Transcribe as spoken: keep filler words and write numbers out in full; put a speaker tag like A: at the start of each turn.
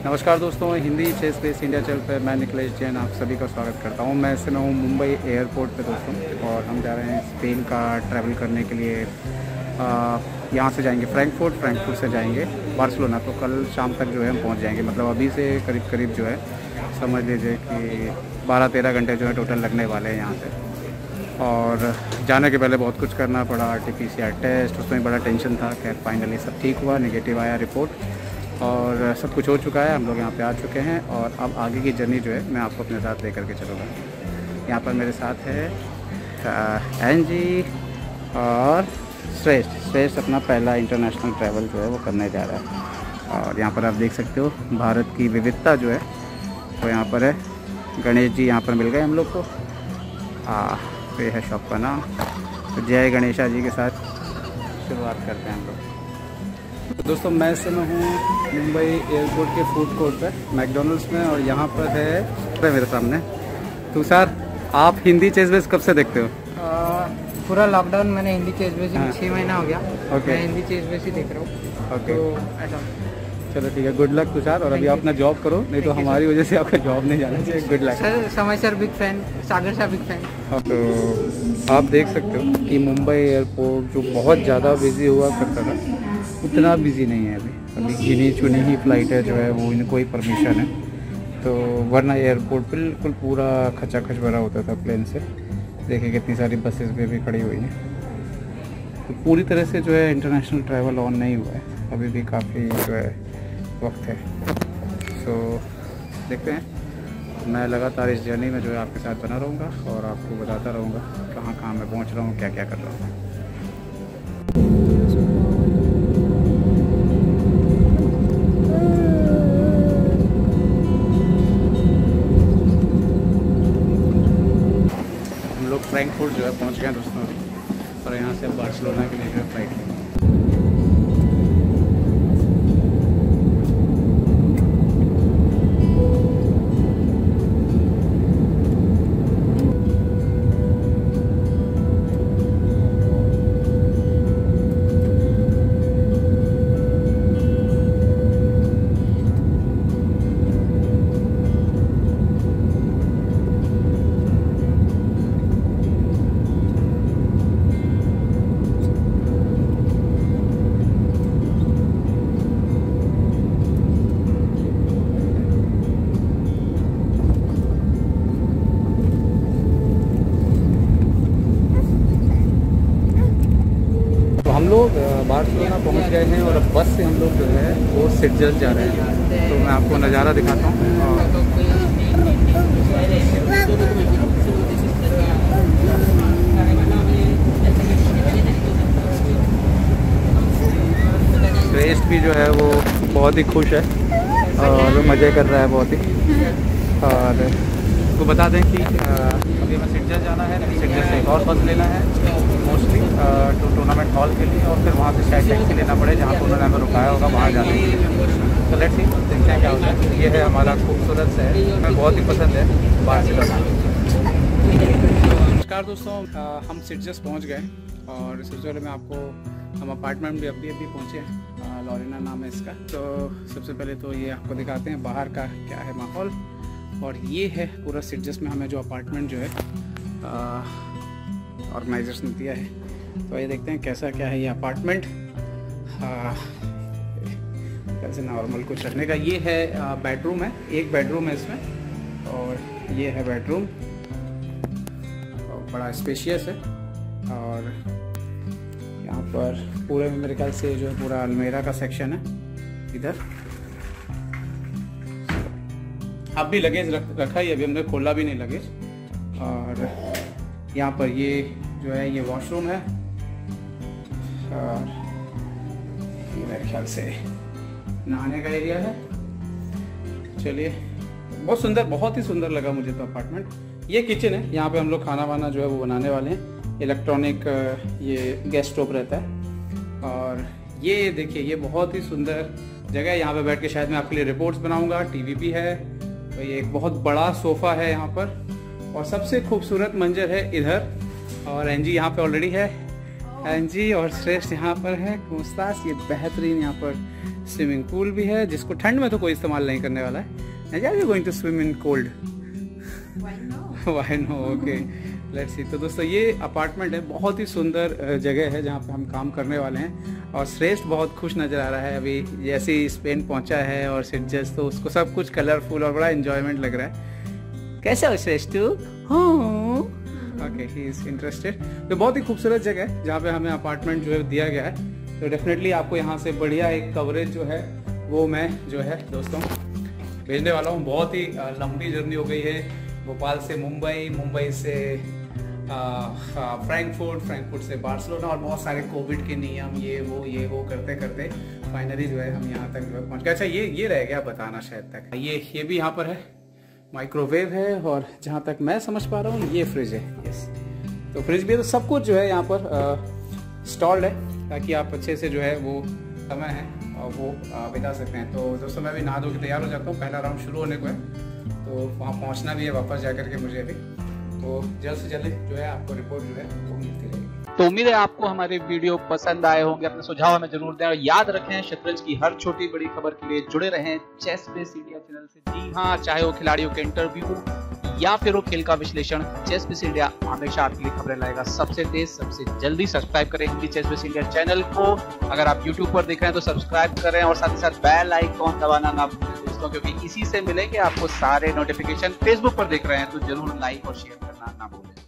A: नमस्कार दोस्तों, Hindi chess space India channel पर मैं निखिलेश जैन आप सभी का स्वागत करता हूं। मैं इस समय हूं मुंबई एयरपोर्ट पे दोस्तों, और हम जा रहे हैं स्पेन का ट्रैवल करने के लिए। यहां से जाएंगे फ्रैंकफर्ट, फ्रैंकफर्ट से जाएंगे बार्सिलोना। तो कल शाम तक जो है हम पहुंच जाएंगे। मतलब अभी से करीब करीब जो है समझ लीजिए कि बारह तेरह घंटे जो है टोटल लगने वाले हैं यहाँ से। और जाने के पहले बहुत कुछ करना पड़ा, R T P C R test, उसमें बड़ा टेंशन था। खैर फाइनली सब ठीक हुआ, नेगेटिव आया रिपोर्ट और सब कुछ हो चुका है। हम लोग यहाँ पे आ चुके हैं और अब आगे की जर्नी जो है मैं आपको अपने साथ लेकर के चलूँगा। यहाँ पर मेरे साथ है एनजी और श्रेष्ठ। श्रेष्ठ अपना पहला इंटरनेशनल ट्रैवल जो है वो करने जा रहा है। और यहाँ पर आप देख सकते हो भारत की विविधता जो है वो यहाँ पर है। गणेश जी यहाँ पर मिल गए हम लोग को। हाँ, तो ये है शॉप का नाम। तो जय गणेशा जी के साथ शुरुआत करते हैं हम लोग। तो दोस्तों मैं इस समय हूँ मुंबई एयरपोर्ट के फूड कोर्ट पे, मैकडोनल्ड्स में। और यहाँ पर है मेरे सामने तुषार। आप हिंदी चेस बेस कब से देखते हो?
B: आ, पूरा लॉकडाउन मैंने हिंदी चेस बेस
A: हाँ।
B: छः महीना हो गया।
A: ओके।
B: मैं हिंदी चेस बेस ही देख रहा हूँ।
A: ओके,
B: तो ऐसा
A: चलो ठीक है। Good luck Tushar. और अभी आप अपना जॉब करो, नहीं तो हमारी वजह से आपका जॉब नहीं जाना चाहिए। Good luck
B: sir. Samay sir big fan, Sagar Shah big fan.
A: तो आप देख सकते हो कि मुंबई एयरपोर्ट जो बहुत ज़्यादा बिजी हुआ करता था उतना बिजी नहीं है अभी। अभी गिनी चुनी ही फ्लाइट है जो है वो, इनको ही परमिशन है। तो वरना एयरपोर्ट बिल्कुल पूरा खचाखच भरा होता था प्लेन से। देखिए कितनी सारी बसेस भी अभी खड़ी हुई हैं। तो पूरी तरह से जो है इंटरनेशनल ट्रैवल ऑन नहीं हुआ है, अभी भी काफ़ी जो है वक्त है। तो देखते हैं, मैं लगातार इस जर्नी में जो है आपके साथ बना रहूँगा और आपको बताता रहूँगा कहाँ कहाँ मैं पहुँच रहा हूँ, क्या क्या कर रहा हूँ। हम लोग फ्रैंकफर्ट जो है पहुँच गए हैं दोस्तों अभी, और यहाँ से बार्सिलोना के लिए जो है फ्लाइट लेंगे। हम लोग बार्सिलोना पहुंच गए हैं और अब बस से हम लोग जो है वो सिटजस जा रहे हैं। तो मैं आपको नज़ारा दिखाता हूँ। श्रेष्ठ भी जो है वो बहुत ही खुश है और मज़े कर रहा है बहुत ही। और आपको बता दें कि अभी हमें सिटजस जाना है, सिटजस से एक और बस लेना है मोस्टली टू टूर्नामेंट हॉल के लिए, और फिर वहाँ से शायद टैक्सी लेना पड़े जहाँ पर उन्होंने हमें रुकाया होगा वहाँ जाने के लिए। तो लेट्स सी, देखते हैं क्या होता है। ये है हमारा खूबसूरत शहर, हमें बहुत ही पसंद है बार्सिलोना। नमस्कार दोस्तों, हम सिटजस पहुँच गए और सबसे पहले मैं आपको, हम अपार्टमेंट भी अभी अभी पहुँचे हैं, लॉरिना नाम है इसका। तो सबसे पहले तो ये आपको दिखाते हैं बाहर का क्या है माहौल। और ये है पूरा सिटजस में हमें जो अपार्टमेंट जो है ऑर्गेनाइजेशन दिया है। तो ये देखते हैं कैसा क्या है ये अपार्टमेंट। कैसे नॉर्मल कुछ रखने का। ये है बेडरूम है, एक बेडरूम है इसमें, और ये है बेडरूम और बड़ा स्पेशियस है। और यहाँ पर पूरे में मेरे ख्याल से जो है पूरा अलमेरा का सेक्शन है इधर। अब भी लगेज रख, रखा ही, अभी हमने खोला भी नहीं लगेज। और यहाँ पर ये जो है ये वॉशरूम है, और ये मेरे ख्याल से नहाने का एरिया है। चलिए, बहुत सुंदर, बहुत ही सुंदर लगा मुझे तो अपार्टमेंट। ये किचन है, यहाँ पे हम लोग खाना वाना जो है वो बनाने वाले हैं। इलेक्ट्रॉनिक ये गैस स्टोव रहता है। और ये देखिए, ये बहुत ही सुंदर जगह है। यहाँ पे बैठ के शायद मैं आपके लिए रिपोर्ट्स बनाऊंगा। टीवी भी है, तो ये एक बहुत बड़ा सोफा है यहाँ पर। और सबसे खूबसूरत मंजर है इधर, और एनजी यहाँ पे ऑलरेडी है। हाँ जी, और श्रेष्ठ यहाँ पर है मुस्तास। ये बेहतरीन यहाँ पर स्विमिंग पूल भी है, जिसको ठंड में तो कोई इस्तेमाल नहीं करने वाला है। Are you going to swim in cold? Why no, okay, let's see. तो दोस्तों ये अपार्टमेंट है, बहुत ही सुंदर जगह है जहाँ पे हम काम करने वाले हैं। और श्रेष्ठ बहुत खुश नज़र आ रहा है अभी जैसे ही स्पेन पहुँचा है और सिटजस, तो उसको सब कुछ कलरफुल और बड़ा एंजॉयमेंट लग रहा है। कैसे हो श्रेष्ठ तू? हाँ, ओके, ही इज़ इंटरेस्टेड। तो बहुत ही खूबसूरत जगह है जहाँ पे हमें अपार्टमेंट जो है दिया गया है। तो डेफिनेटली आपको यहाँ से बढ़िया एक कवरेज जो है वो मैं जो है दोस्तों भेजने वाला हूँ। बहुत ही लंबी जर्नी हो गई है, भोपाल से मुंबई, मुंबई से फ्रैंकफर्ट, फ्रैंकफर्ट से बार्सिलोना, और बहुत सारे कोविड के नियम ये वो ये वो करते करते फाइनली जो है हम यहाँ तक जो है पहुँच गए। अच्छा, ये ये रह गया बताना शायद तक, ये ये भी यहाँ पर है, माइक्रोवेव है, और जहाँ तक मैं समझ पा रहा हूँ ये फ्रिज है। यस, तो फ्रिज भी है। तो सब कुछ जो है यहाँ पर इंस्टॉल्ड है ताकि आप अच्छे से जो है वो समय है और वो आ, बिता सकते हैं। तो दोस्तों मैं भी नहा धो के तैयार हो जाता हूँ, पहला राउंड शुरू होने को है, तो वहाँ पहुँचना भी है वापस जा करके मुझे अभी। तो जल्द से जल्द जो है आपको रिपोर्ट जो है वो मिलती रहेगी।
C: तो उम्मीद है आपको हमारे वीडियो पसंद आए होंगे। अपने सुझाव हमें जरूर दें और याद रखें शतरंज की हर छोटी बड़ी खबर के लिए जुड़े रहें चेस बेस इंडिया चैनल से। जी हाँ, चाहे वो खिलाड़ियों के इंटरव्यू या फिर वो खेल का विश्लेषण, चेस बेस इंडिया हमेशा आपके लिए खबरें लाएगा सबसे तेज सबसे जल्दी। सब्सक्राइब करें Hindi chess base India channel को। अगर आप यूट्यूब पर देख रहे हैं तो सब्सक्राइब करें और साथ ही साथ बेल आइकॉन दबाना ना भूलें दोस्तों, क्योंकि इसी से मिलेंगे आपको सारे नोटिफिकेशन। फेसबुक पर देख रहे हैं तो जरूर लाइक और शेयर करना ना भूलें।